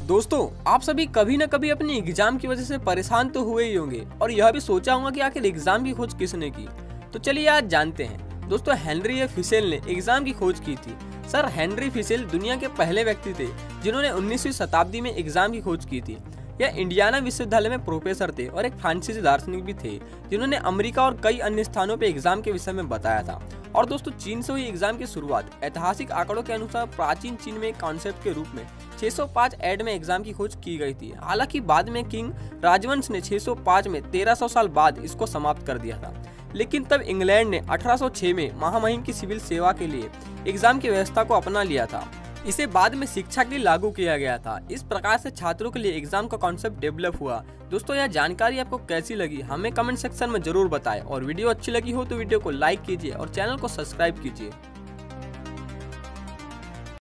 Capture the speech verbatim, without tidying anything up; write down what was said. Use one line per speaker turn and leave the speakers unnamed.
दोस्तों, आप सभी कभी न कभी अपनी एग्जाम की वजह से परेशान तो हुए ही होंगे और यह भी सोचा होगा कि आखिर एग्जाम की खोज किसने की। तो चलिए आज जानते हैं। दोस्तों, हेनरी ए फिशेल ने एग्जाम की खोज की थी। सर हेनरी फिशेल दुनिया के पहले व्यक्ति थे जिन्होंने उन्नीसवीं शताब्दी में एग्जाम की खोज की थी। यह इंडियाना विश्वविद्यालय में प्रोफेसर थे और एक फ्रांसीसी दार्शनिक भी थे जिन्होंने अमेरिका और कई अन्य स्थानों पर एग्जाम के विषय में बताया था। और दोस्तों, चीन से हुई एग्जाम की शुरुआत ऐतिहासिक आंकड़ों के अनुसार प्राचीन चीन में एक कॉन्सेप्ट के रूप में छह सौ पाँच एड में एग्जाम की खोज की गई थी। हालांकि बाद में किंग राजवंश ने छह सौ पाँच में तेरह सौ साल बाद इसको समाप्त कर दिया था। लेकिन तब इंग्लैंड ने अठारह सौ छह में महामहिम की सिविल सेवा के लिए एग्जाम की व्यवस्था को अपना लिया था। इसे बाद में शिक्षा के लिए लागू किया गया था। इस प्रकार से छात्रों के लिए एग्जाम का कॉन्सेप्ट डेवलप हुआ। दोस्तों, यह जानकारी आपको कैसी लगी हमें कमेंट सेक्शन में जरूर बताएं और वीडियो अच्छी लगी हो तो वीडियो को लाइक कीजिए और चैनल को सब्सक्राइब कीजिए।